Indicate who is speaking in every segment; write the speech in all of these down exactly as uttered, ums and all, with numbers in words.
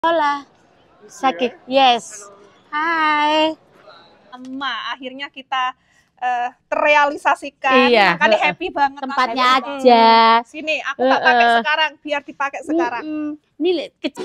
Speaker 1: Hola, sakit. Yes. Hai.
Speaker 2: Sama akhirnya kita uh, terrealisasikan.
Speaker 1: Iya.
Speaker 2: Makanya happy banget.
Speaker 1: Tempatnya
Speaker 2: happy
Speaker 1: aja.
Speaker 2: Banget. Sini, aku tak pakai
Speaker 1: Uh-uh.
Speaker 2: sekarang, biar dipakai sekarang.
Speaker 1: Mm-mm. Ini kecil.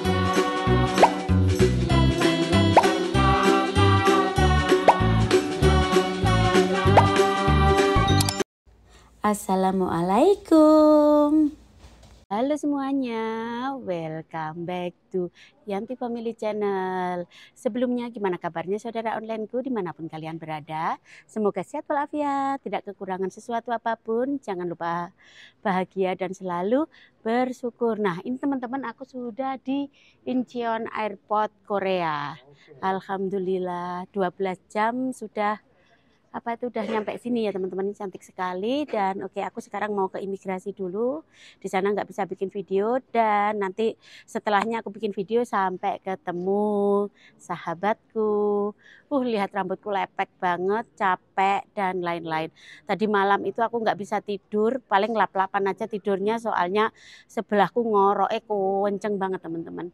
Speaker 1: Assalamualaikum. Halo semuanya, welcome back to Yanti Family Channel. Sebelumnya gimana kabarnya saudara onlineku dimanapun kalian berada? Semoga sehat walafiat, tidak kekurangan sesuatu apapun. Jangan lupa bahagia dan selalu bersyukur. Nah ini teman-teman, aku sudah di Incheon Airport Korea. Alhamdulillah dua belas jam sudah apa itu udah nyampe sini ya teman-teman. Ini cantik sekali. Dan oke, aku sekarang mau ke imigrasi dulu. Di sana nggak bisa bikin video, dan nanti setelahnya aku bikin video sampai ketemu sahabatku. Uh lihat rambutku lepek banget, capek dan lain-lain. Tadi malam itu aku nggak bisa tidur, paling lap-lapan aja tidurnya, soalnya sebelahku ngorok eh kenceng banget teman-teman.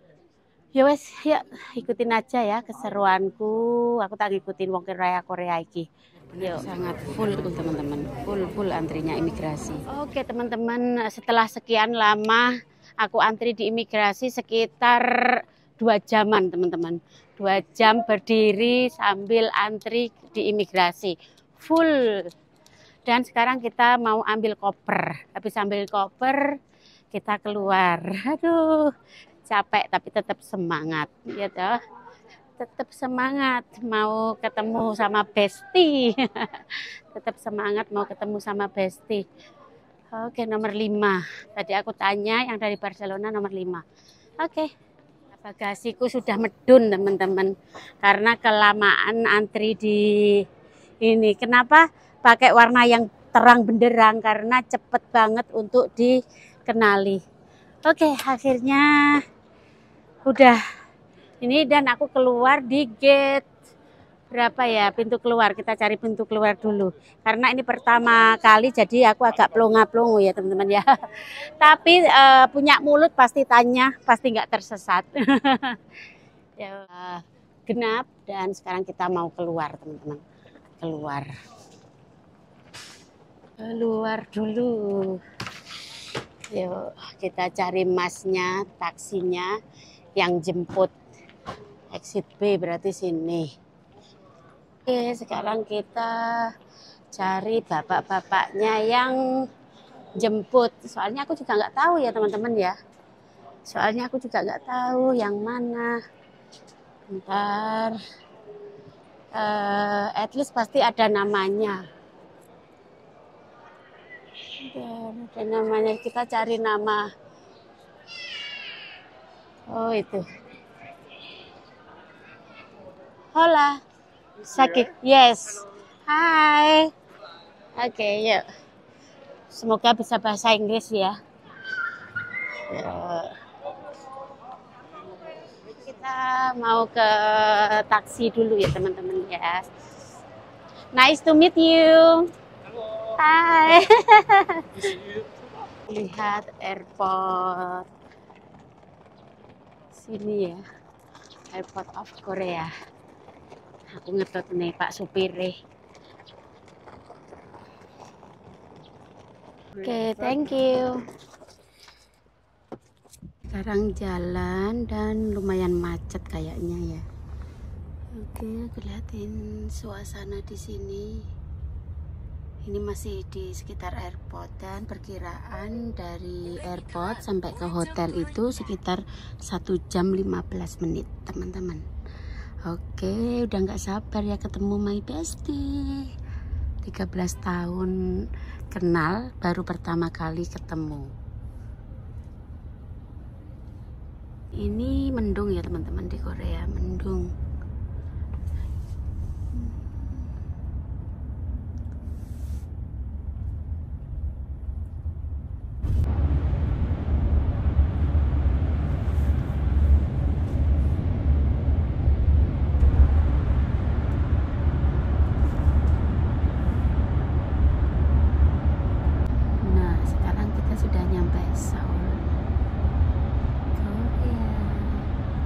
Speaker 1: Ya wes, ya ikutin aja ya keseruanku. Aku tak ngikutin wong raya Korea iki. Yuk. Sangat full teman-teman, full full antrinya imigrasi. Oke teman-teman, setelah sekian lama aku antri di imigrasi sekitar dua jaman teman-teman. Dua jam berdiri sambil antri di imigrasi, full. Dan sekarang kita mau ambil koper. Habis ambil koper kita keluar. Aduh. Capek tapi tetap semangat ya toh, tetap semangat mau ketemu sama Besti. Tetap semangat mau ketemu sama Besti. Oke, nomor lima tadi aku tanya, yang dari Barcelona nomor lima. Oke, bagasiku sudah medun teman-teman karena kelamaan antri di ini. Kenapa pakai warna yang terang benderang? Karena cepet banget untuk dikenali. Oke, akhirnya udah ini, dan aku keluar di gate berapa ya, pintu keluar. Kita cari pintu keluar dulu karena ini pertama kali, jadi aku agak pelongo-pelongo ya teman-teman ya. Tapi uh, punya mulut pasti tanya, pasti nggak tersesat. Ya, genap, dan sekarang kita mau keluar teman-teman. Keluar. Keluar dulu. Yuk kita cari masnya, taksinya yang jemput. Exit B berarti sini. Oke, sekarang kita cari bapak-bapaknya yang jemput. Soalnya aku juga nggak tahu ya teman-teman ya. Soalnya aku juga nggak tahu yang mana. Bentar. Uh, at least pasti ada namanya. Ada namanya, kita cari nama. Oh itu. Hola, sakit. Yes. Hai. Oke, okay, yuk. Semoga bisa bahasa Inggris ya. Yuk. Kita mau ke taksi dulu ya teman-teman ya. Nice to meet you. Hai. Lihat airport sini ya, Airport of Korea. Aku ngetot nih Pak supire. Oke, okay, thank you. Sekarang jalan dan lumayan macet kayaknya ya. Oke, okay, aku lihatin suasana di sini. Ini masih di sekitar airport, dan perkiraan dari airport sampai ke hotel itu sekitar satu jam lima belas menit teman-teman. Oke, udah nggak sabar ya ketemu my bestie. tiga belas tahun kenal, baru pertama kali ketemu. Ini mendung ya teman-teman, di Korea mendung. Sudah nyampe Seoul, Korea.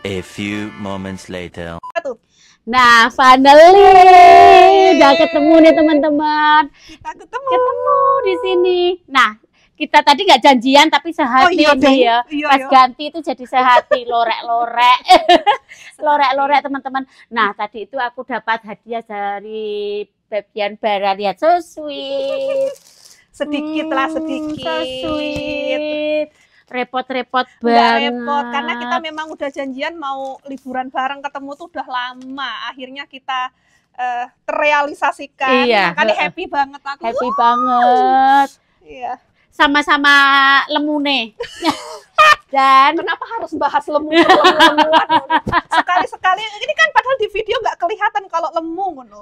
Speaker 3: A few moments later.
Speaker 1: Nah, finally udah ketemu nih teman-teman.
Speaker 2: Kita ketemu.
Speaker 1: Ketemu di sini. Nah, kita tadi nggak janjian tapi sehati
Speaker 2: Oh, iya,
Speaker 1: ini
Speaker 2: dong.
Speaker 1: ya.
Speaker 2: Iya,
Speaker 1: Pas
Speaker 2: iya.
Speaker 1: ganti itu jadi sehati, lorek-lorek. Lorek-lorek teman-teman. Nah, tadi itu aku dapat hadiah dari Bagian Barat ya. So sweet.
Speaker 2: Sedikit lah,
Speaker 1: Hmm,
Speaker 2: sedikit.
Speaker 1: So sweet. Repot-repot
Speaker 2: Nggak
Speaker 1: banget.
Speaker 2: repot, karena kita memang udah janjian mau liburan bareng, ketemu tuh udah lama. Akhirnya kita eh, terrealisasikan.
Speaker 1: Iya.
Speaker 2: Makanya happy banget aku.
Speaker 1: Happy banget.
Speaker 2: Iya.
Speaker 1: Sama-sama lemune. Dan
Speaker 2: Kenapa harus bahas lemu lemu-lemuan? Sekali-sekali, ini kan padahal di video nggak kelihatan kalau lemu ngono.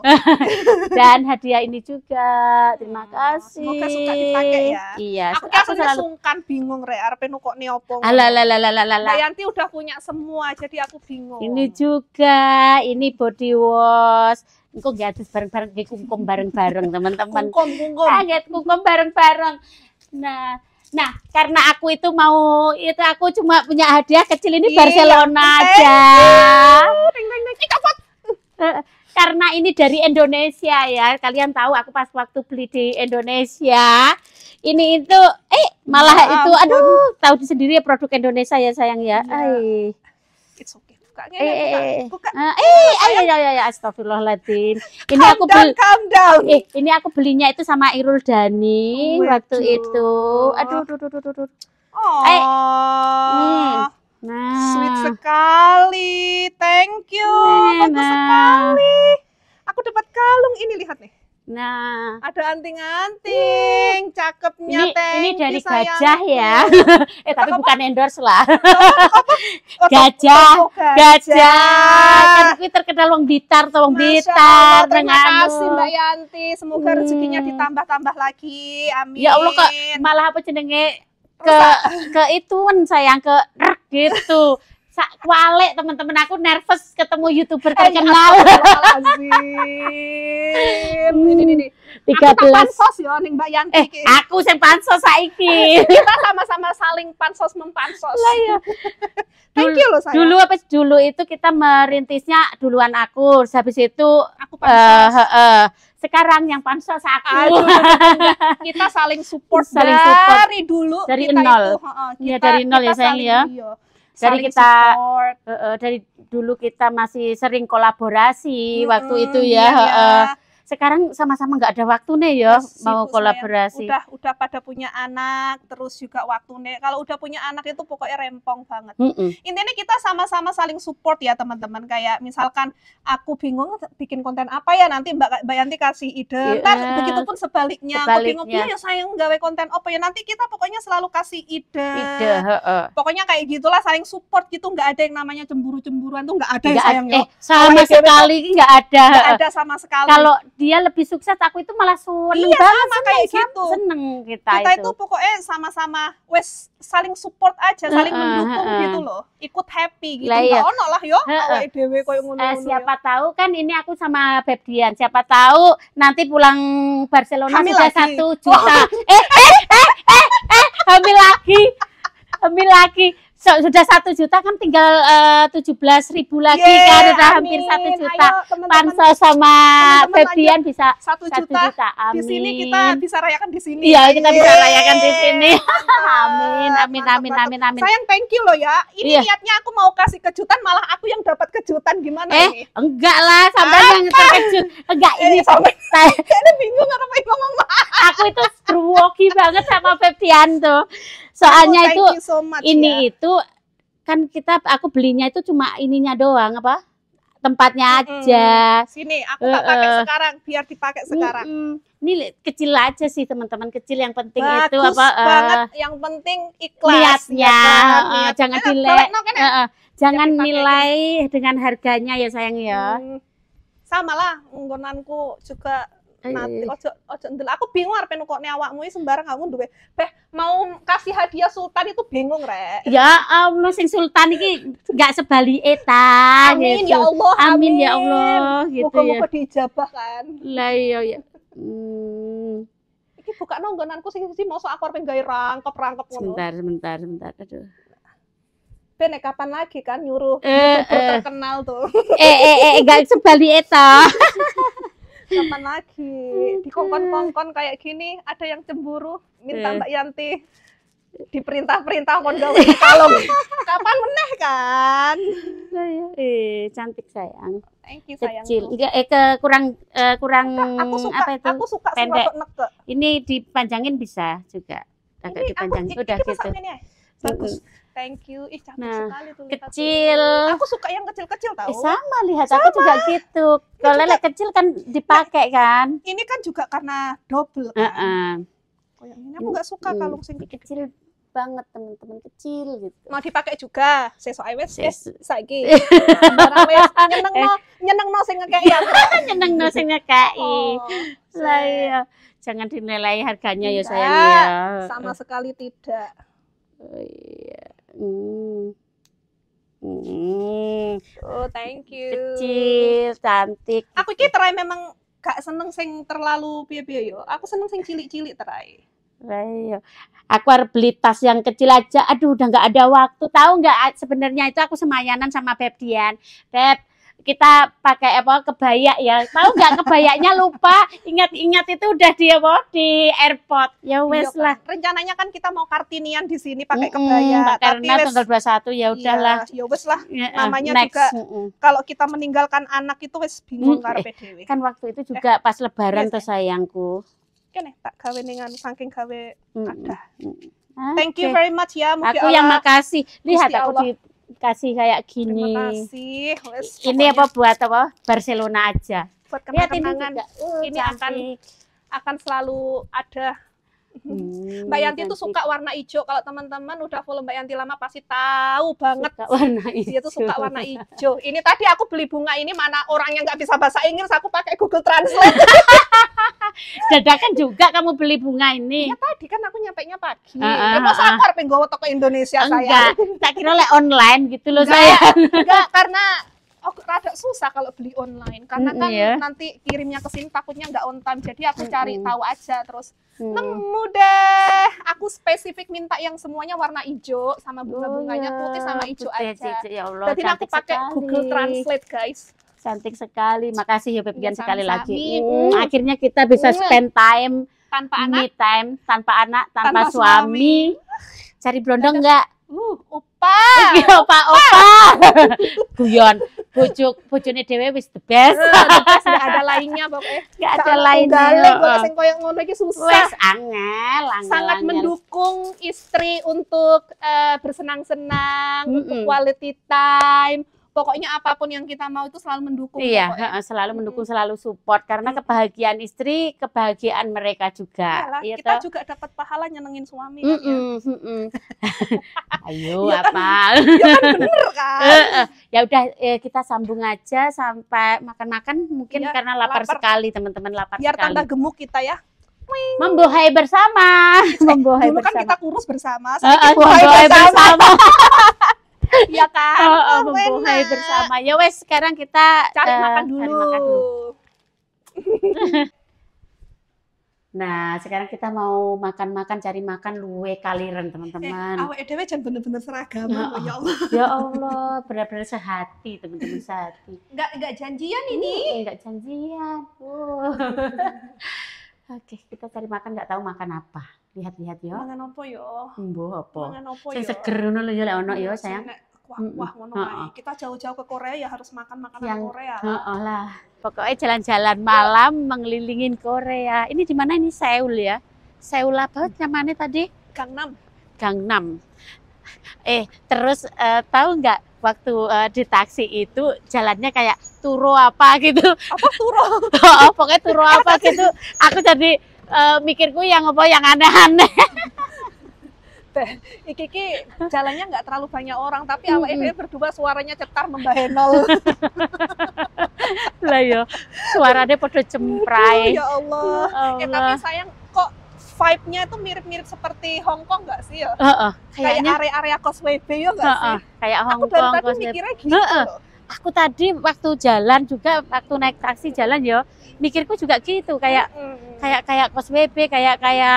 Speaker 1: dan hadiah ini juga. Terima kasih.
Speaker 2: Semoga suka dipakai ya.
Speaker 1: Iya,
Speaker 2: Aku
Speaker 1: aku
Speaker 2: kan
Speaker 1: selalu
Speaker 2: sungkan bingung re, arepe nukok ne opo.
Speaker 1: Alalalalalala.
Speaker 2: Mbak Yanti udah punya semua, jadi aku bingung.
Speaker 1: Ini juga, ini body wash. Engko gratis bareng-bareng, nggih kungkum bareng-bareng teman-teman.
Speaker 2: Kungkum, kungkum.
Speaker 1: Kaget kungkum bareng-bareng. Nah, nah karena aku itu mau itu aku cuma punya hadiah kecil ini
Speaker 2: Iya,
Speaker 1: Barcelona
Speaker 2: thank
Speaker 1: aja.
Speaker 2: Ding, ding, ding. Ih, copot.
Speaker 1: Eh, Karena ini dari Indonesia ya. Kalian tahu aku pas waktu beli di Indonesia. Ini itu eh malah
Speaker 2: Ya
Speaker 1: itu
Speaker 2: ampun.
Speaker 1: aduh tahu sendiri ya produk Indonesia ya sayang ya.
Speaker 2: Iya.
Speaker 1: Ai.
Speaker 2: It's okay. Buka,
Speaker 1: Eh, eh, eh.
Speaker 2: buka. buka.
Speaker 1: Ah, eh, ayo, ayo, ayo, astagfirullahaladzim. Ini
Speaker 2: Calm
Speaker 1: aku
Speaker 2: down,
Speaker 1: beli,
Speaker 2: calm down.
Speaker 1: eh, ini aku belinya itu sama Irul Dani
Speaker 2: Waduh.
Speaker 1: waktu itu. Aduh, aduh, aduh, aduh, aduh.
Speaker 2: Oh,
Speaker 1: Eh. Hmm. Nah,
Speaker 2: sweet sekali. Thank you.
Speaker 1: Eh,
Speaker 2: Bagus
Speaker 1: nah.
Speaker 2: sekali. Aku dapat kalung ini, lihat nih.
Speaker 1: nah,
Speaker 2: Ada anting-anting, cakepnya.
Speaker 1: ini
Speaker 2: thank
Speaker 1: ini
Speaker 2: you,
Speaker 1: dari
Speaker 2: sayangku.
Speaker 1: gajah ya. eh, tapi bukan endorse lah.
Speaker 2: Oh,
Speaker 1: Gajah,
Speaker 2: toko
Speaker 1: Gajah. Kan kuwi terkenal wong Blitar, to wong
Speaker 2: Masya
Speaker 1: Blitar.
Speaker 2: Allah, terima
Speaker 1: nang anu.
Speaker 2: kasih Mbak Yanti. Semoga
Speaker 1: Hmm.
Speaker 2: rezekinya ditambah-tambah lagi. Amin.
Speaker 1: Ya Allah kok malah apa jenenge ke ke ituan sayang ke rek gitu. Sak kualek teman-teman aku nervous ketemu YouTuber terkenal.
Speaker 2: Astagfirullahaladzim. Ini ini ini.
Speaker 1: tiga
Speaker 2: Aku tak
Speaker 1: belas
Speaker 2: pansos ya ning Mbak Yanti.
Speaker 1: Eh,
Speaker 2: iki.
Speaker 1: aku sing pansos saiki.
Speaker 2: Kita sama-sama saling pansos mempansos.
Speaker 1: Lah ya.
Speaker 2: Thank you loh sayang.
Speaker 1: Dulu apa dulu itu kita merintisnya duluan aku, habis itu
Speaker 2: Aku
Speaker 1: eh
Speaker 2: pansos.
Speaker 1: eh, eh, sekarang yang pansos aku.
Speaker 2: Aduh, enggak. Kita saling support
Speaker 1: Saling
Speaker 2: dari
Speaker 1: support.
Speaker 2: dulu
Speaker 1: Dari
Speaker 2: kita
Speaker 1: nol.
Speaker 2: itu, heeh,
Speaker 1: Iya,
Speaker 2: kita-
Speaker 1: dari nol ya,
Speaker 2: kita
Speaker 1: sayang,
Speaker 2: saling-
Speaker 1: ya.
Speaker 2: iya,
Speaker 1: Dari
Speaker 2: saling
Speaker 1: kita
Speaker 2: support.
Speaker 1: Eh, eh, dari dulu kita masih sering kolaborasi waktu
Speaker 2: Mm-mm,
Speaker 1: itu ya.
Speaker 2: iya,
Speaker 1: eh,
Speaker 2: iya.
Speaker 1: eh. Sekarang sama-sama nggak ada waktu nih ya
Speaker 2: Sibuk
Speaker 1: mau
Speaker 2: sayang.
Speaker 1: kolaborasi.
Speaker 2: Udah udah pada punya anak, terus juga waktunya. Kalau udah punya anak itu pokoknya rempong banget.
Speaker 1: Mm-mm.
Speaker 2: Intinya kita sama-sama saling support ya teman-teman. Kayak misalkan aku bingung bikin konten apa ya, nanti Mbak, Mbak Yanti kasih ide.
Speaker 1: Iya.
Speaker 2: Ntar begitupun sebaliknya. Aku bingung
Speaker 1: Sebaliknya.
Speaker 2: "Piye ya sayang gawe konten apa ya, nanti kita pokoknya selalu kasih ide.
Speaker 1: Ide, heeh.
Speaker 2: Pokoknya kayak gitulah, saling support gitu. Nggak ada yang namanya cemburu-cemburuan tuh nggak ada ya
Speaker 1: Nggak
Speaker 2: sayang
Speaker 1: ada-
Speaker 2: ya.
Speaker 1: eh sama
Speaker 2: Awalnya dia
Speaker 1: sekali nggak ada.
Speaker 2: Nggak
Speaker 1: heeh.
Speaker 2: ada sama sekali.
Speaker 1: Kalau dia lebih sukses aku itu malah seneng
Speaker 2: Iya,
Speaker 1: banget,
Speaker 2: sama
Speaker 1: seneng,
Speaker 2: kayak
Speaker 1: sama-
Speaker 2: gitu.
Speaker 1: seneng kita,
Speaker 2: kita
Speaker 1: itu.
Speaker 2: itu pokoknya sama-sama wes saling support aja, saling
Speaker 1: Heeh,
Speaker 2: mendukung
Speaker 1: heeh.
Speaker 2: gitu loh, ikut happy gitu.
Speaker 1: Lah
Speaker 2: Nggak
Speaker 1: iya.
Speaker 2: ono lah yo,
Speaker 1: Heeh.
Speaker 2: awake dhewe koyo
Speaker 1: Eh,
Speaker 2: ngono-ngono.
Speaker 1: siapa tahu kan ini aku sama Beb Dian. Siapa tahu nanti pulang Barcelona
Speaker 2: Hamil
Speaker 1: sudah
Speaker 2: lagi.
Speaker 1: satu juta. Eh, eh, eh, eh, eh, hamil lagi, hamil lagi. So- sudah satu juta kan tinggal tujuh belas ribu lagi
Speaker 2: Yeay,
Speaker 1: kan udah hampir
Speaker 2: amin.
Speaker 1: satu juta.
Speaker 2: Ayo, teman-teman,
Speaker 1: Pansos sama
Speaker 2: teman-teman
Speaker 1: Beb
Speaker 2: lanjut.
Speaker 1: Dian bisa
Speaker 2: satu
Speaker 1: satu
Speaker 2: juta.
Speaker 1: juta. Amin.
Speaker 2: Di sini kita bisa rayakan di sini.
Speaker 1: Iya, kita bisa
Speaker 2: Yeay,
Speaker 1: rayakan di sini.
Speaker 2: mantap,
Speaker 1: Amin, amin,
Speaker 2: mantap,
Speaker 1: amin,
Speaker 2: mantap.
Speaker 1: amin, amin.
Speaker 2: Sayang, thank you loh ya. Ini
Speaker 1: Iya.
Speaker 2: niatnya aku mau kasih kejutan, malah aku yang dapat kejutan, gimana
Speaker 1: Eh,
Speaker 2: ini?
Speaker 1: enggak lah, sampai yang terkejut. Enggak, ini
Speaker 2: Eh, sampai
Speaker 1: saya-
Speaker 2: kayaknya bingung apa yang ngomong.
Speaker 1: aku itu grogi banget sama Febian tuh. Soalnya
Speaker 2: Oh,
Speaker 1: itu
Speaker 2: thank you so much,
Speaker 1: ini
Speaker 2: ya.
Speaker 1: itu kan kita aku belinya itu cuma ininya doang apa? Tempatnya
Speaker 2: Mm-mm.
Speaker 1: aja.
Speaker 2: Sini, aku tak pakai
Speaker 1: Heeh.
Speaker 2: sekarang, biar dipakai sekarang.
Speaker 1: Mm-mm. Ini li- kecil aja sih teman-teman, kecil yang penting
Speaker 2: Bagus
Speaker 1: itu apa? eh,
Speaker 2: banget, yang penting ikhlas.
Speaker 1: niatnya,
Speaker 2: ya kan?
Speaker 1: eh,
Speaker 2: Niat.
Speaker 1: jangan
Speaker 2: Enak,
Speaker 1: dile-
Speaker 2: balik, no, kan, ya?
Speaker 1: eh, eh, jangan
Speaker 2: dipakai
Speaker 1: nilai dengan harganya ya sayang ya.
Speaker 2: Hmm, sama lah, nggonanku juga nanti
Speaker 1: Eh,
Speaker 2: ojo ojo ndel. Aku bingung arep nukokne awakmu iki sembarang kamu duwe. Beh, mau kasih hadiah sultan itu bingung, Rek.
Speaker 1: Ya Allah, sing sultan iki nggak sebali eta
Speaker 2: Amin
Speaker 1: gitu.
Speaker 2: ya Allah,
Speaker 1: Amin ya Allah gitu ya.
Speaker 2: Moga-moga diijabah kan.
Speaker 1: Lah iya ya. Hmm,
Speaker 2: Iki buka nonggonanku sing siji mosok aku arep gawe rangkep-rangkep ngono.
Speaker 1: sebentar, sebentar, sebentar. Aduh.
Speaker 2: Ben kapan lagi kan nyuruh
Speaker 1: Eh,
Speaker 2: YouTuber
Speaker 1: eh.
Speaker 2: terkenal tuh.
Speaker 1: Eh eh eh gak sebali eta.
Speaker 2: Kapan lagi di kongkon-kongkon kayak gini ada yang cemburu minta
Speaker 1: Eh.
Speaker 2: Mbak Yanti diperintah-perintah kon gawe kalung. Kapan meneh kan?
Speaker 1: Eh, cantik sayang.
Speaker 2: Thank you sayang.
Speaker 1: Kecil. Enggak eh ke kurang eh, kurang
Speaker 2: Aku suka,
Speaker 1: apa itu?
Speaker 2: aku suka
Speaker 1: Pendek.
Speaker 2: suka neke.
Speaker 1: Ini dipanjangin bisa juga. Agak
Speaker 2: Ini aku
Speaker 1: dipanjangin
Speaker 2: ini
Speaker 1: udah
Speaker 2: kita
Speaker 1: gitu.
Speaker 2: sampein ya. Bagus. Thank you. Ih cantik
Speaker 1: Nah,
Speaker 2: sekali tuh. lihat
Speaker 1: Kecil.
Speaker 2: tuh. Aku suka yang kecil-kecil tahu.
Speaker 1: Eh, sama lihat aku juga gitu. Kalau lele kecil kan dipakai kan.
Speaker 2: Ini kan juga karena double kan.
Speaker 1: Heeh.
Speaker 2: Oh, yang ini aku nggak suka
Speaker 1: Hmm,
Speaker 2: kalung sing kecil.
Speaker 1: kecil banget teman-teman kecil gitu.
Speaker 2: Mau dipakai juga. Sesuk ae wis wis
Speaker 1: Ses-
Speaker 2: saiki. Barang wis nyenengno nyenengno sing ngekeki aku.
Speaker 1: Nyeneng no sing ngekei.
Speaker 2: Oh,
Speaker 1: Lah iya, jangan dinilai harganya ya
Speaker 2: Enggak,
Speaker 1: sayang ya.
Speaker 2: sama sekali tidak.
Speaker 1: Oh, iya. Hmm. Hmm.
Speaker 2: Oh, thank you.
Speaker 1: Kecil, cantik.
Speaker 2: Aku iki terai memang gak seneng sing terlalu piye-piye yo. Aku seneng sing cilik-cilik terai.
Speaker 1: Lah iya. Aku harus beli tas yang kecil aja. Aduh, udah nggak ada waktu. Tahu nggak sebenarnya itu aku semayanan sama Beb Dian. Beb, kita pakai apa kebaya ya. Tahu nggak kebayanya lupa. Ingat-ingat itu udah di apa di airport. Ya wes
Speaker 2: Iya,
Speaker 1: lah.
Speaker 2: kan. Rencananya kan kita mau kartinian di sini pakai
Speaker 1: Mm-mm,
Speaker 2: kebaya, tapi
Speaker 1: karena
Speaker 2: wes
Speaker 1: tanggal dua puluh satu ya udahlah.
Speaker 2: iya, ya wes lah.
Speaker 1: Ya,
Speaker 2: namanya
Speaker 1: next.
Speaker 2: juga
Speaker 1: Mm-mm.
Speaker 2: Kalau kita meninggalkan anak itu wes bingung
Speaker 1: Mm,
Speaker 2: karepe dhewe.
Speaker 1: Kan waktu itu juga pas lebaran
Speaker 2: iya,
Speaker 1: tuh sayangku.
Speaker 2: Kene tak gawe ningen saking gawe
Speaker 1: Mm-mm.
Speaker 2: ada.
Speaker 1: Mm-mm.
Speaker 2: Thank you
Speaker 1: Oke.
Speaker 2: very much ya. Mugi
Speaker 1: Aku yang
Speaker 2: Allah.
Speaker 1: makasih. Lihat
Speaker 2: Gusti
Speaker 1: aku
Speaker 2: Allah.
Speaker 1: dikasih kayak
Speaker 2: Terima
Speaker 1: gini.
Speaker 2: kasih. Wes,
Speaker 1: Ini
Speaker 2: pokoknya
Speaker 1: apa buat apa? Barcelona aja.
Speaker 2: buat
Speaker 1: Lihat ini
Speaker 2: kenang-kenangan
Speaker 1: juga. Uh,
Speaker 2: Ini akan
Speaker 1: cantik.
Speaker 2: akan selalu ada.
Speaker 1: Hmm,
Speaker 2: Mbak Yanti tuh
Speaker 1: cantik.
Speaker 2: suka warna hijau. Kalau teman-teman udah follow Mbak Yanti lama pasti tahu banget.
Speaker 1: Suka warna hijau.
Speaker 2: Dia tuh suka warna hijau. Ini tadi aku beli bunga ini mana orang yang nggak bisa bahasa Inggris, aku pakai Google Translate.
Speaker 1: Dadakan juga kamu beli bunga ini.
Speaker 2: Ya tadi kan aku nyampainya pagi.
Speaker 1: Ah, ah,
Speaker 2: Ya masa
Speaker 1: ah.
Speaker 2: aku harus nggawa toko Indonesia
Speaker 1: Enggak,
Speaker 2: saya.
Speaker 1: tak kira oleh online gitu loh
Speaker 2: Enggak,
Speaker 1: saya.
Speaker 2: enggak karena aku rada susah kalau beli online karena
Speaker 1: Mm-mm,
Speaker 2: kan
Speaker 1: ya.
Speaker 2: nanti kirimnya ke sini takutnya nggak on time. Jadi aku cari
Speaker 1: Mm-mm.
Speaker 2: tahu aja terus
Speaker 1: Hmm.
Speaker 2: nemu deh. Aku spesifik minta yang semuanya warna hijau sama bunga-bunganya
Speaker 1: Oh,
Speaker 2: putih sama
Speaker 1: ya,
Speaker 2: hijau
Speaker 1: putih
Speaker 2: aja.
Speaker 1: aja. Ya Allah,
Speaker 2: Jadi aku
Speaker 1: cantik
Speaker 2: pakai
Speaker 1: sekali.
Speaker 2: Google Translate, guys.
Speaker 1: Cantik sekali. Makasih ya Beb Dian
Speaker 2: Ya,
Speaker 1: sekali
Speaker 2: sama-sama.
Speaker 1: lagi.
Speaker 2: Mm.
Speaker 1: Hmm, akhirnya kita bisa
Speaker 2: Mm.
Speaker 1: spend time,
Speaker 2: Tanpa
Speaker 1: me
Speaker 2: anak,
Speaker 1: time, tanpa anak, tanpa,
Speaker 2: Tanpa
Speaker 1: suami. Cari brondong enggak?
Speaker 2: uh, opa.
Speaker 1: Iya, opa, opa. Guyon. Bojo, bojone dhewe wis the best.
Speaker 2: Enggak ada lainnya pokoknya.
Speaker 1: Enggak ada
Speaker 2: Sak
Speaker 1: lainnya.
Speaker 2: tunggale kok
Speaker 1: Heeh.
Speaker 2: sing koyo ngono iki susah.
Speaker 1: Wes angel, angel.
Speaker 2: Sangat
Speaker 1: angel.
Speaker 2: mendukung istri untuk eh, bersenang-senang,
Speaker 1: Mm-mm.
Speaker 2: untuk quality time. Pokoknya apapun yang kita mau itu selalu mendukung.
Speaker 1: Iya,
Speaker 2: pokoknya.
Speaker 1: heeh, selalu
Speaker 2: Mm-mm.
Speaker 1: mendukung, selalu support karena kebahagiaan istri, kebahagiaan mereka juga.
Speaker 2: Iyalah,
Speaker 1: Iya
Speaker 2: kita
Speaker 1: toh?
Speaker 2: juga dapat pahala nyenengin suami. kan, ya.
Speaker 1: Mm-mm, mm-mm. Ayo
Speaker 2: Iya kan?
Speaker 1: apa?
Speaker 2: Ya kan bener kan?
Speaker 1: Heeh. Ya udah eh, kita sambung aja sampai makan-makan mungkin
Speaker 2: Iya,
Speaker 1: karena lapar,
Speaker 2: lapar.
Speaker 1: sekali teman-teman, lapar
Speaker 2: Biar
Speaker 1: sekali.
Speaker 2: tambah gemuk kita ya.
Speaker 1: Membohai bersama, membohai
Speaker 2: Dulu kan
Speaker 1: bersama.
Speaker 2: kita kurus bersama,
Speaker 1: Heeh,
Speaker 2: sekarang
Speaker 1: membohai bersama.
Speaker 2: Iya kan?
Speaker 1: Heeh,
Speaker 2: Oh,
Speaker 1: membohai
Speaker 2: enak.
Speaker 1: bersama. Ya wes sekarang kita
Speaker 2: Cari
Speaker 1: eh,
Speaker 2: makan
Speaker 1: cari
Speaker 2: dulu.
Speaker 1: makan dulu. Nah, sekarang kita mau makan-makan, cari makan luwe kaliren,
Speaker 2: Eh,
Speaker 1: teman-teman.
Speaker 2: awake dhewe jan bener-bener seragaman
Speaker 1: Ya
Speaker 2: loh, ya Allah.
Speaker 1: Ya Allah, benar-benar sehati, teman-teman, sehati.
Speaker 2: Enggak enggak janjian ini.
Speaker 1: Ini enggak janjian. Oh. Oke, kita cari makan, nggak tahu makan apa. Lihat-lihat ya.
Speaker 2: Mangan opo yo?
Speaker 1: Mbuh apa?
Speaker 2: Mangan opo
Speaker 1: Sing
Speaker 2: yo?
Speaker 1: seger ngono lho ya lek ono ya,
Speaker 2: Iya,
Speaker 1: sayang.
Speaker 2: sing nek Wah-wah ngono
Speaker 1: Heeh.
Speaker 2: kae. Kita jauh-jauh ke Korea ya harus makan makanan
Speaker 1: Yang-
Speaker 2: Korea lah.
Speaker 1: Heeh lah. Pokoknya jalan-jalan malam mengelilingin Korea. Ini di mana ini? Seoul ya. Seoul apa namanya tadi?
Speaker 2: Gangnam.
Speaker 1: Gangnam. Eh, terus eh, tahu nggak waktu eh, di taksi itu jalannya kayak turo apa gitu.
Speaker 2: Apa turo?
Speaker 1: Oh, pokoknya turo apa gitu. Aku jadi eh, mikirku yang apa yang aneh-aneh.
Speaker 2: Iki iki jalannya nggak terlalu banyak orang tapi
Speaker 1: Mm-mm.
Speaker 2: awake dhewe berdua suaranya cetar membahenol.
Speaker 1: Lah ya, suaranya podo cemprai.
Speaker 2: Ya Allah. Eh tapi
Speaker 1: Allah.
Speaker 2: sayang kok vibe-nya itu mirip-mirip seperti Hong Kong nggak sih ya?
Speaker 1: Heeh,
Speaker 2: Kayak
Speaker 1: kayaknya
Speaker 2: area-area Causeway Bay ya nggak
Speaker 1: heeh,
Speaker 2: sih?
Speaker 1: kayak Hong
Speaker 2: Aku dari
Speaker 1: Kong.
Speaker 2: tadi
Speaker 1: Causeway.
Speaker 2: mikirnya gitu.
Speaker 1: Heeh.
Speaker 2: loh.
Speaker 1: Aku tadi waktu jalan juga, waktu naik taksi jalan ya, mikirku juga gitu, kayak
Speaker 2: Mm-mm.
Speaker 1: kayak kayak Causeway Bay, kayak kayak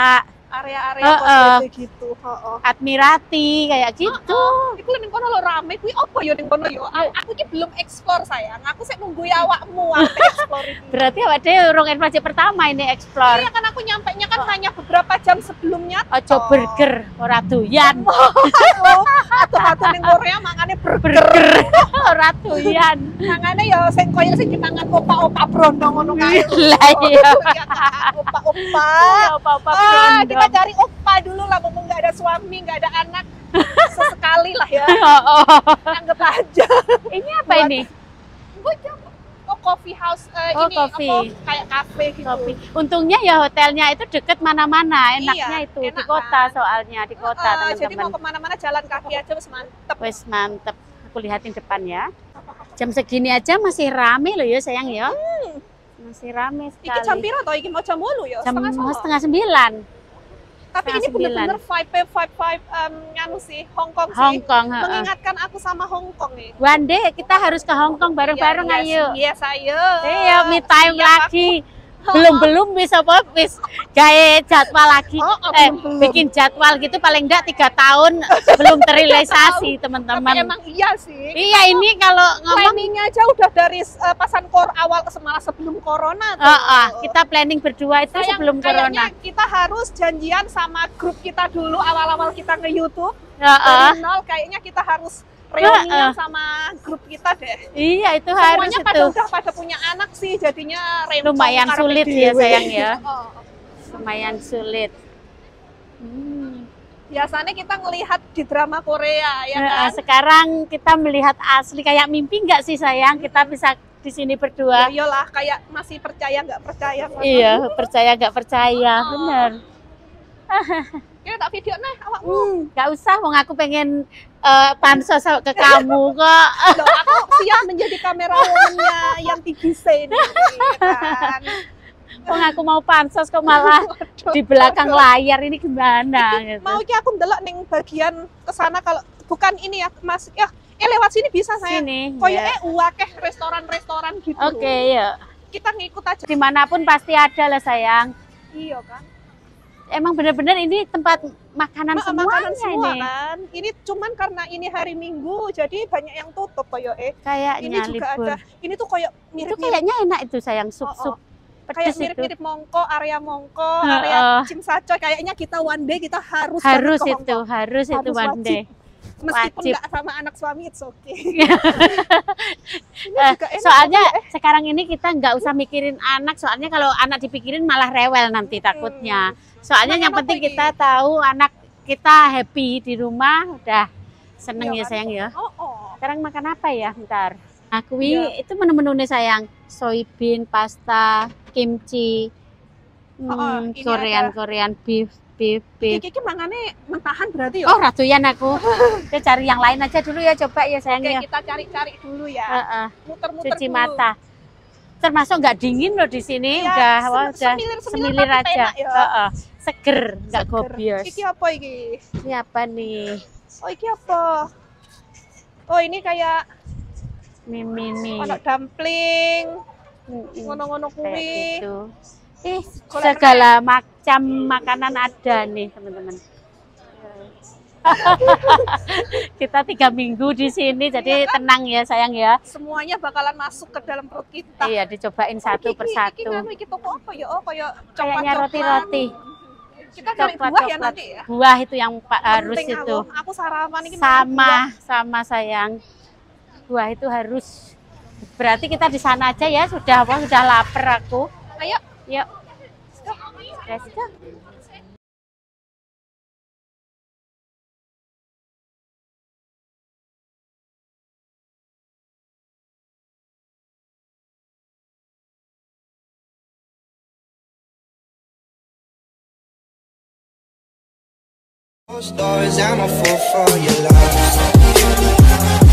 Speaker 2: area-area
Speaker 1: Heeh.
Speaker 2: kode gitu. Heeh.
Speaker 1: Admirati kayak gitu.
Speaker 2: Iku ning kono lho rame kuwi apa ya ning kono ya? A- Aku iki belum explore sayang. Aku sik nunggu awakmu arep explore iki.
Speaker 1: Berarti awak dhewe urung invasi pertama ini explore.
Speaker 2: Iya kan aku nyampe nya kan hanya beberapa jam sebelumnya.
Speaker 1: Ojo burger ora doyan.
Speaker 2: Atu-atu ning Korea mangane burger.
Speaker 1: Burger ora doyan.
Speaker 2: Mangane ya sing koyo sing dipangan opa-opa brondong ngono kae.
Speaker 1: Lah iya.
Speaker 2: Opa-opa.
Speaker 1: Apa-apa
Speaker 2: Ah,
Speaker 1: brondong.
Speaker 2: kita cari opa dulu lah, mumpung nggak ada suami, nggak ada anak. Sesekali lah ya,
Speaker 1: Oh, oh.
Speaker 2: anggap aja.
Speaker 1: Ini apa
Speaker 2: Buat-
Speaker 1: ini?
Speaker 2: Gue coba. Oh, coffee house eh,
Speaker 1: Oh,
Speaker 2: ini
Speaker 1: coffee.
Speaker 2: apa kayak kafe gitu.
Speaker 1: Kopi. Untungnya ya hotelnya itu deket mana-mana. Enaknya
Speaker 2: Iya,
Speaker 1: itu di
Speaker 2: enak
Speaker 1: kota
Speaker 2: kan?
Speaker 1: soalnya di kota
Speaker 2: Eh, jadi mau
Speaker 1: teman-teman.
Speaker 2: kemana-mana jalan kaki aja wis mantep.
Speaker 1: Wes mantep. Aku lihatin depan ya. Jam segini aja masih rame loh ya sayang ya. Masih rame
Speaker 2: Iki jam
Speaker 1: sekali.
Speaker 2: piro toh? Iki mau jam wolu ya?
Speaker 1: Jam
Speaker 2: Setengah
Speaker 1: mau
Speaker 2: songo.
Speaker 1: setengah sembilan.
Speaker 2: Tapi
Speaker 1: setengah
Speaker 2: ini bener-bener
Speaker 1: sembilan.
Speaker 2: vibe vibe vibe um, nganu sih Hong Kong sih.
Speaker 1: Hong Kong. heeh.
Speaker 2: Mengingatkan aku sama Hong Kong nih.
Speaker 1: One day kita harus ke Hong Kong bareng-bareng
Speaker 2: Iya,
Speaker 1: ayo.
Speaker 2: Iya, ayo.
Speaker 1: Iya, me time
Speaker 2: Siap
Speaker 1: lagi. Belum-belum bisa apa wis gawe jadwal lagi.
Speaker 2: Oh, oh,
Speaker 1: eh,
Speaker 2: belum-belum.
Speaker 1: bikin jadwal gitu paling enggak tiga tahun belum terrealisasi
Speaker 2: Tapi
Speaker 1: teman-teman.
Speaker 2: emang iya sih.
Speaker 1: Iya ini kalau ngomong
Speaker 2: Planningnya aja udah dari uh, pasan kor awal malah sebelum corona tuh.
Speaker 1: oh, oh, kita planning berdua itu
Speaker 2: Sayang,
Speaker 1: sebelum
Speaker 2: kayaknya
Speaker 1: corona.
Speaker 2: kita harus janjian sama grup kita dulu awal-awal kita nge-YouTube.
Speaker 1: Heeh.
Speaker 2: Dari nol kayaknya kita harus reunian
Speaker 1: Heeh.
Speaker 2: sama grup kita deh.
Speaker 1: Iya itu harus
Speaker 2: Semuanya pada
Speaker 1: itu.
Speaker 2: udah pada punya anak sih, jadinya rempong
Speaker 1: Lumayan
Speaker 2: karena
Speaker 1: sulit
Speaker 2: dewe.
Speaker 1: ya sayang ya.
Speaker 2: Oh.
Speaker 1: Lumayan sulit. Hmm.
Speaker 2: Biasanya kita ngelihat di drama Korea ya
Speaker 1: Heeh,
Speaker 2: kan.
Speaker 1: sekarang kita melihat asli kayak mimpi nggak sih sayang kita bisa di sini
Speaker 2: Ya
Speaker 1: berdua.
Speaker 2: iyalah kayak masih percaya nggak percaya.
Speaker 1: Iya percaya nggak percaya bener.
Speaker 2: Kita tak video nah awakmu.
Speaker 1: Hmm, nggak usah, wong aku pengen eh, pansos ke kamu kok.
Speaker 2: Loh, aku siap menjadi kamerawannya yang T V C ini kan.
Speaker 1: Wong aku mau pansos kok malah di belakang layar ini gimana? Gitu.
Speaker 2: Mau ki aku ndelok ning bagian kesana kalau bukan ini ya Mas. Ya, eh lewat sini bisa saya.
Speaker 1: Sini.
Speaker 2: Koyo
Speaker 1: ya.
Speaker 2: eh wakeh restoran-restoran gitu.
Speaker 1: Oke ya.
Speaker 2: Kita ngikut aja.
Speaker 1: Dimanapun pasti ada lah sayang.
Speaker 2: Iya kan.
Speaker 1: Emang bener-bener ini tempat makanan
Speaker 2: Ma-
Speaker 1: semuanya
Speaker 2: makanan semua
Speaker 1: ini.
Speaker 2: kan. Ini cuman karena ini hari Minggu jadi banyak yang tutup koyo eh. Ini
Speaker 1: Kayaknya
Speaker 2: juga
Speaker 1: libur.
Speaker 2: ada. Ini tuh koyo
Speaker 1: Itu
Speaker 2: mirip-mirip
Speaker 1: kayaknya enak itu sayang
Speaker 2: Oh,
Speaker 1: sup-sup.
Speaker 2: oh. kayak
Speaker 1: Pedes itu.
Speaker 2: mirip-mirip Mongko, area Mongko,
Speaker 1: Heeh.
Speaker 2: area Cimsacoy. Kayaknya kita one day kita harus
Speaker 1: Harus
Speaker 2: banget ke Hong
Speaker 1: itu,
Speaker 2: Kong.
Speaker 1: harus itu
Speaker 2: Harus
Speaker 1: one
Speaker 2: wajib.
Speaker 1: day.
Speaker 2: Meskipun
Speaker 1: Wajib.
Speaker 2: nggak sama anak suami, it's okay. Ini
Speaker 1: Eh,
Speaker 2: juga enak.
Speaker 1: soalnya sekarang ini kita nggak usah mikirin anak, soalnya kalau anak dipikirin malah rewel nanti takutnya. Soalnya
Speaker 2: Makan
Speaker 1: yang
Speaker 2: apa
Speaker 1: penting
Speaker 2: ini?
Speaker 1: kita tahu anak kita happy di rumah, udah seneng
Speaker 2: Iya
Speaker 1: ya
Speaker 2: kan?
Speaker 1: sayang ya.
Speaker 2: Oh, oh.
Speaker 1: Sekarang makan apa ya? Bentar. Nah, kui
Speaker 2: Iya.
Speaker 1: itu menu-menunya sayang. Soybean, pasta, kimchi,
Speaker 2: Oh, oh,
Speaker 1: hmm,
Speaker 2: ini
Speaker 1: Korean,
Speaker 2: ada.
Speaker 1: Korean beef, beef, beef.
Speaker 2: Kiki mangane mentahan berarti ya?
Speaker 1: Oh, ratuyan aku. Kita cari yang lain aja dulu ya, coba ya sayang
Speaker 2: Oke,
Speaker 1: ya.
Speaker 2: kita cari-cari dulu ya.
Speaker 1: Heeh.
Speaker 2: Muter-muter
Speaker 1: Cuci
Speaker 2: dulu.
Speaker 1: mata. Termasuk nggak dingin loh di sini,
Speaker 2: Iya,
Speaker 1: udah
Speaker 2: sem-
Speaker 1: wah, udah
Speaker 2: semilir-semilir
Speaker 1: semilir
Speaker 2: tapi
Speaker 1: aja.
Speaker 2: enak ya.
Speaker 1: Heeh. Seger, nggak
Speaker 2: Seger.
Speaker 1: gobios.
Speaker 2: Iki apa iki?
Speaker 1: Ini apa nih?
Speaker 2: Oh, iki apa? Oh, ini kayak
Speaker 1: Mie mie mie.
Speaker 2: ono dumpling,
Speaker 1: Mm-mm.
Speaker 2: ngono-ngono
Speaker 1: Kayak
Speaker 2: kuwi.
Speaker 1: gitu. Ih,
Speaker 2: Golek
Speaker 1: segala macam makanan ada nih teman-teman. Kita tiga minggu di sini, jadi
Speaker 2: Iya kan?
Speaker 1: tenang ya sayang ya.
Speaker 2: Semuanya bakalan masuk ke dalam perut kita.
Speaker 1: Iya, dicobain satu
Speaker 2: Iki- Iki
Speaker 1: persatu.
Speaker 2: nganu iki toko apa ya? Oh, kayak
Speaker 1: Kayaknya
Speaker 2: coklat-coklat.
Speaker 1: roti-roti.
Speaker 2: Kita cari buah ya
Speaker 1: Coklat-coklat.
Speaker 2: nanti ya.
Speaker 1: Buah itu yang pa- harus
Speaker 2: Penting
Speaker 1: itu.
Speaker 2: Aku, aku sarapan ini makan
Speaker 1: Sama,
Speaker 2: buah.
Speaker 1: sama sayang. Buah itu harus. Berarti kita di sana aja ya, sudah wah, sudah lapar aku.
Speaker 2: Ayo.
Speaker 1: Yuk. Let's go.
Speaker 4: Stories, I'm a fool for your love.